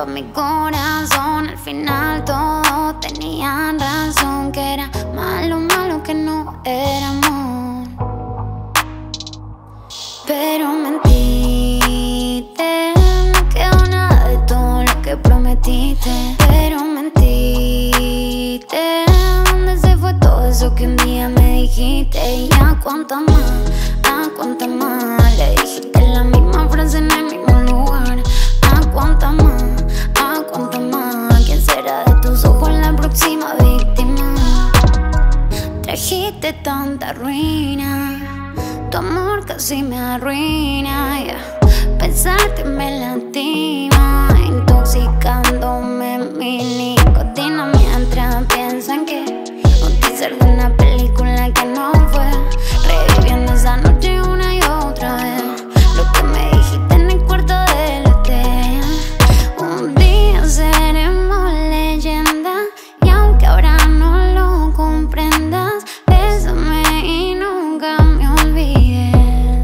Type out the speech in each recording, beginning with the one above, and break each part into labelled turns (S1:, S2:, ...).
S1: mi corazón. Al final todos tenían razón, que era malo, malo, que no era amor. Pero mentiste, no quedó nada de todo lo que prometiste. Pero mentiste, ¿dónde se fue todo eso que un día me dijiste? Y a cuántas más le dijiste la misma frase en el mismo lugar. A cuántas más, ¿quién será de tus ojos la próxima víctima? Trajiste tanta ruina, tu amor casi me arruina, yeah. Pensarte me lastima, intoxicándome mi nicotina, mientras piensan que un teaser de una película que no fue, reviviendo esa noche una y otra vez. Lo que me dijiste en el cuarto del hotel, un día seremos leyenda, y aunque ahora no lo comprendas, bésame y nunca me olvides.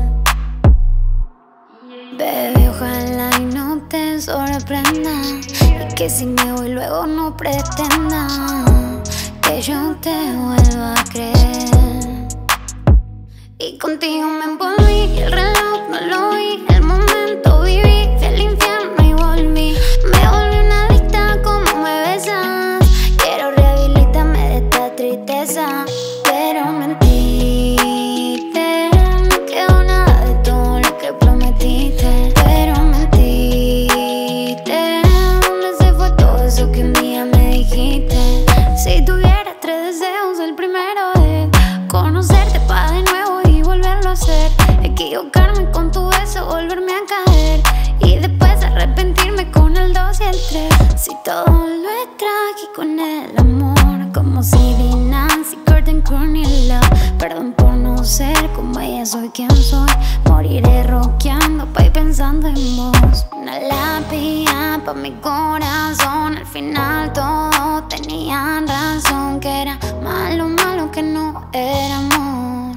S1: Bebé, ojalá y no te sorprenda, y que si me voy luego no pretenda que yo te vuelva a creer. Y contigo me envolví, y el reloj no lo vi, el momento viví, fui al infierno y volví. Me volví una adicta como me besas, quiero rehabilitarme de esta tristeza. Pero mentiste, no quedó nada de todo lo que prometiste. Pero mentiste, ¿dónde se fue todo eso que un día me dijiste? Si tuviera 3 deseos, el primero es conocerte pa' de nuevo y volverlo a hacer, equivocarme con tu beso, volverme a caer, y después arrepentirme con el 2 y el 3. Si todo lo es trágico en el amor, como CD, Nancy, Gordon, Courtney Love. Perdón por no ser como ella, soy quien soy. Moriré rockeando pa' ir pensando en vos. Una lápida pa' mi corazón. Al final todos tenían razón, que era malo, malo, que no era amor.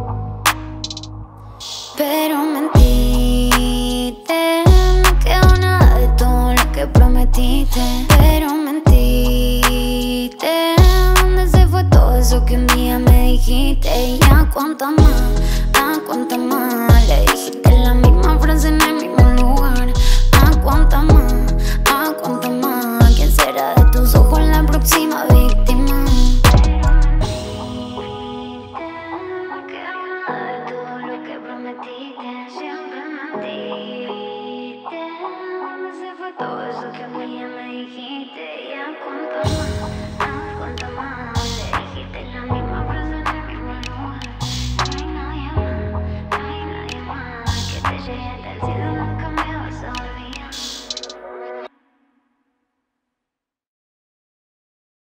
S1: Pero mentiste, no quedó nada de todo lo que prometiste. Pero mentiste, ¿dónde se fue todo eso que un día me dijiste? Y a cuántas más le dijiste la misma frase en el mismo lugar. A cuántas más, ¿quién será de tus ojos la próxima víctima? No quedó nada de todo lo que prometiste, siempre mentiste. ¿Dónde se fue todo eso que un día me dijiste? Y a cuántas más le dijiste la misma frase en el mismo lugar. No hay nadie más que te llegue hasta el cielo.